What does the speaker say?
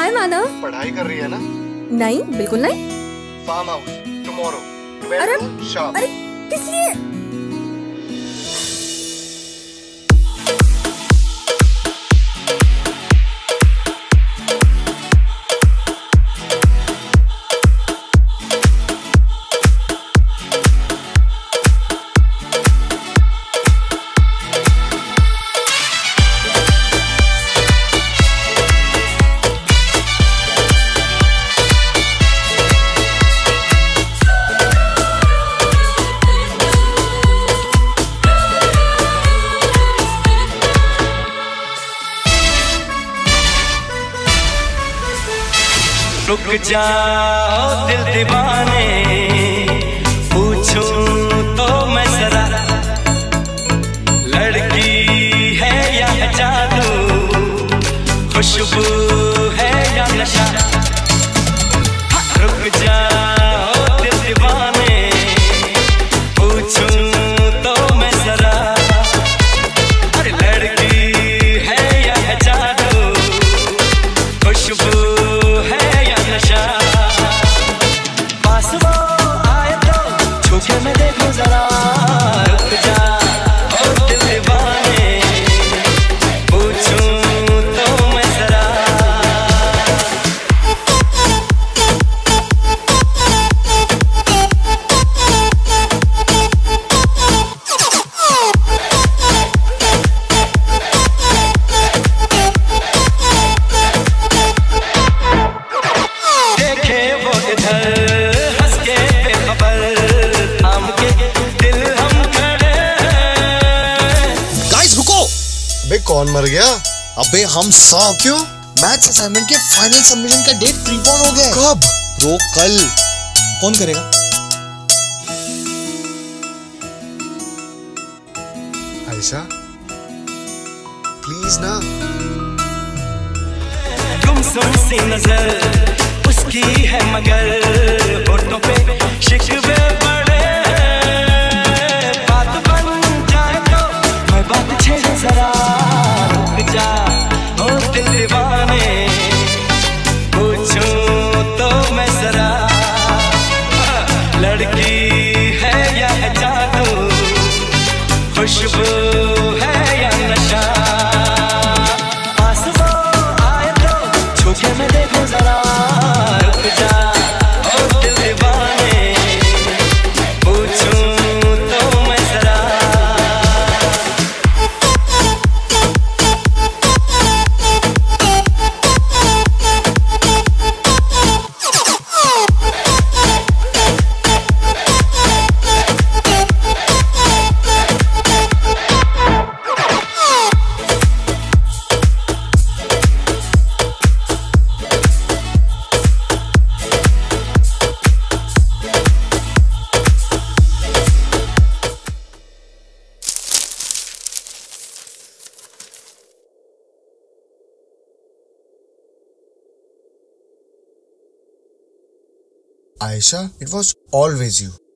हाय मानव, पढ़ाई कर रही है ना? नहीं बिल्कुल नहीं। फार्म हाउस टुमारो 12 noon शाम। अरे किस लिए? रुक जाओ दिल दीवाने, पूछूं तो मैं जरा, लड़की है या जादू, खुशबू है या नशा। रुक जाओ दिल दीवाने, पूछूं तो मैं जरा, अरे लड़की है या जादू, खुशबू पास वो आए तो छूके मैं देखूं जरा। रुक जा ओ दिल दीवाने, पूछूं तो मैं जरा। देखे वो इधर बे कौन मर गया? अबे हम सब। क्यों? मैथ्स असाइनमेंट के फाइनल सबमिशन का डेट प्रीपोन हो गया। कब? ब्रो कल। कौन करेगा? आयशा प्लीज ना। गुमसुम सी नजर उसकी है मगर होठों पे शिकवे पड़े, बात बन जाए तो मैं बात छेड़े जरा। रुक जा ओ दिल दीवाने, पूछूं तो मैं जरा, लड़की है या जादू, खुशबू है या नशा। पास वो आए तो छूके मैं देखूं जरा। रुक जा ओ दिल दीवाने, पूछूं तो मैं जरा। Aisha, it was always you.